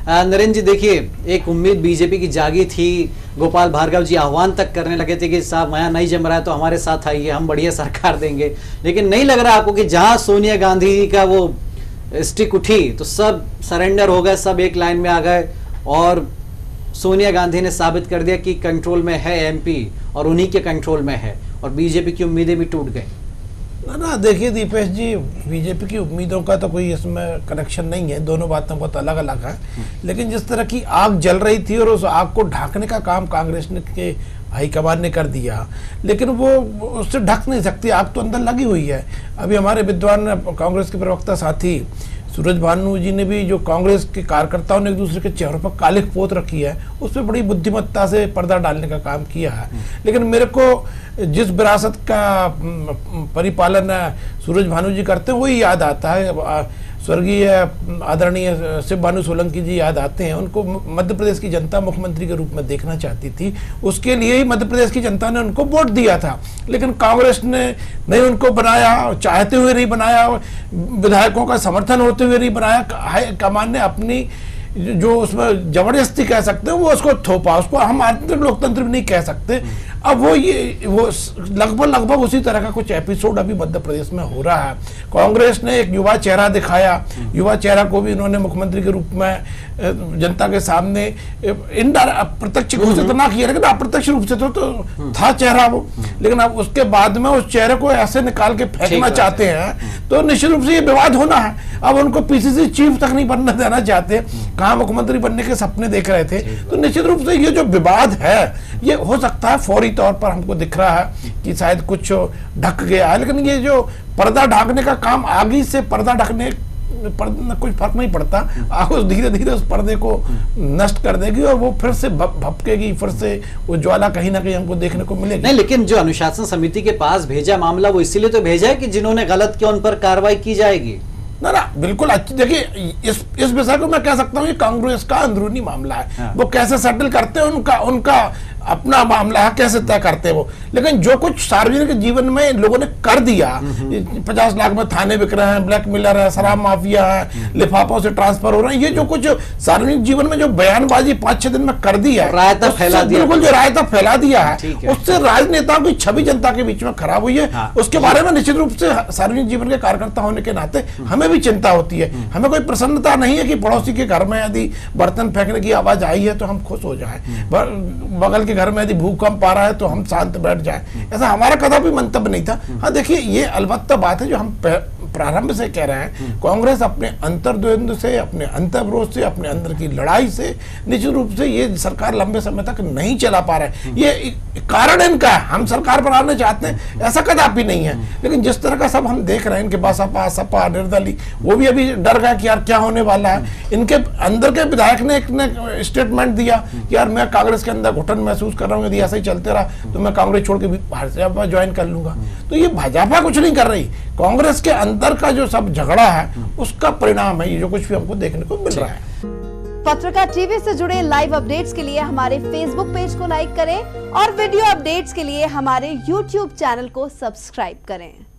नरेंद्र जी, देखिए एक उम्मीद बीजेपी की जागी थी, गोपाल भार्गव जी आह्वान तक करने लगे थे कि साहब यहाँ नहीं जम रहा है तो हमारे साथ आइए, हम बढ़िया सरकार देंगे। लेकिन नहीं लग रहा आपको कि जहां सोनिया गांधी जी का वो स्टिक उठी तो सब सरेंडर हो गए, सब एक लाइन में आ गए और सोनिया गांधी ने साबित कर दिया कि कंट्रोल में है एमपी और उन्हीं के कंट्रोल में है और बीजेपी की उम्मीदें भी टूट गई। ना देखिए दीपेश जी, बीजेपी की उम्मीदों का तो कोई इसमें कनेक्शन नहीं है, दोनों बातें बहुत अलग अलग हैं। लेकिन जिस तरह की आग जल रही थी और उस आग को ढकने का काम कांग्रेस ने के हाईकमान ने कर दिया, लेकिन वो उससे ढक नहीं सकती, आग तो अंदर लगी हुई है। अभी हमारे विद्वान कांग्रेस के प्रवक्ता साथी सूरज भानु जी ने भी, जो कांग्रेस के कार्यकर्ताओं ने एक दूसरे के चेहरों पर कालिख पोत रखी है, उस पर बड़ी बुद्धिमत्ता से पर्दा डालने का काम किया है। लेकिन मेरे को जिस विरासत का परिपालन सूरज भानु जी करते हैं वही याद आता है। स्वर्गीय आदरणीय शिव भानु सोलंकी जी याद आते हैं। उनको मध्य प्रदेश की जनता मुख्यमंत्री के रूप में देखना चाहती थी, उसके लिए ही मध्य प्रदेश की जनता ने उनको वोट दिया था। लेकिन कांग्रेस ने नहीं उनको बनाया, चाहते हुए नहीं बनाया, विधायकों का समर्थन होते हुए नहीं बनाया। हाईकमान ने अपनी जो उसमें जबरदस्ती कह सकते हैं वो उसको थोपा, उसको हम आंतरिक लोकतंत्र भी नहीं कह सकते। अब वो लगभग उसी तरह का कुछ एपिसोड अभी मध्य प्रदेश में हो रहा है। कांग्रेस ने एक युवा चेहरा दिखाया, युवा चेहरा को भी इन्होंने मुख्यमंत्री के रूप में जनता के सामने प्रत्यक्ष रूप से तो ना किया, लेकिन अप्रत्यक्ष रूप से तो था चेहरा वो। लेकिन अब उसके बाद में उस चेहरे को ऐसे निकाल के फेंकना चाहते हैं तो निश्चित रूप से ये विवाद होना है। अब उनको पीसीसी चीफ तक नहीं बनने देना चाहते, कहाँ मुख्यमंत्री बनने के सपने देख रहे थे। तो निश्चित रूप से ये जो विवाद है ये हो सकता है फौरी तौर पर हमको दिख रहा है कि शायद कुछ ढक गया है, लेकिन ये जो पर्दा ढकने का काम, आगे से पर्दा ढकने कुछ फर्क नहीं पड़ता, आग धीरे धीरे उस पर्दे को नष्ट कर देगी और वो फिर से भपकेगी, फिर से वो ज्वाला कहीं ना कहीं हमको देखने को मिलेगी। नहीं, लेकिन जो अनुशासन समिति के पास भेजा मामला वो इसीलिए तो भेजा है कि जिन्होंने गलत किया उन पर कार्रवाई की जाएगी। ना बिल्कुल अच्छी। देखिए इस विषय को मैं कह सकता हूँ ये कांग्रेस का अंदरूनी मामला है। वो कैसे सेटल करते हैं उनका अपना मामला है, कैसे तय करते हैं वो। लेकिन जो कुछ सार्वजनिक जीवन में लोगों ने कर दिया, 50 लाख में थाने बिक रहे हैं, ब्लैक मिलर है, शराब माफिया है, लिफाफों से ट्रांसफर हो रहे हैं, ये जो कुछ सार्वजनिक जीवन में जो बयानबाजी 5-6 दिन में कर दी है, रायता फैला दिया, बिल्कुल जो रायता फैला दिया है, उससे राजनेताओं की छवि जनता के बीच में खराब हुई है। उसके बारे में निश्चित रूप से सार्वजनिक जीवन के कार्यकर्ता होने के नाते हमें भी चिंता होती है। हमें कोई प्रसन्नता नहीं है कि पड़ोसी के घर में यदि बर्तन फेंकने की आवाज आई है तो हम खुश हो जाए, बगल के घर में यदि भूकंप आ रहा है तो हम शांत बैठ जाएं, ऐसा हमारा कदापि मंतव्य नहीं था। हाँ देखिए, ये अलबत्ता बात है जो हम प्रारंभ से कह रहे हैं, कांग्रेस अपने अंतर्द्वंद से, अपने अंतर्विरोध से, अपने अंदर की लड़ाई से निश्चित रूप से ये सरकार लंबे समय तक नहीं चला पा रहा है। ये कारण इनका है, हम सरकार बनाना चाहते हैं ऐसा कदापि नहीं है। लेकिन जिस तरह का सब हम देख रहे हैं, इनके बसपा, सपा, निर्दलीय, वो भी अभी डर गया कि यार क्या होने वाला है। इनके अंदर के विधायक ने एक स्टेटमेंट दिया कि यार मैं कांग्रेस के अंदर घुटन महसूस कर रहा हूँ, यदि ऐसा ही चलते रहा तो मैं कांग्रेस छोड़ के भाजपा ज्वाइन कर लूंगा। तो ये भाजपा कुछ नहीं कर रही, कांग्रेस के अंदर का जो सब झगड़ा है उसका परिणाम है ये जो कुछ भी हमको देखने को मिल रहा है। पत्रकार टीवी से जुड़े लाइव अपडेट्स के लिए हमारे फेसबुक पेज को लाइक करें और वीडियो अपडेट्स के लिए हमारे YouTube चैनल को सब्सक्राइब करें।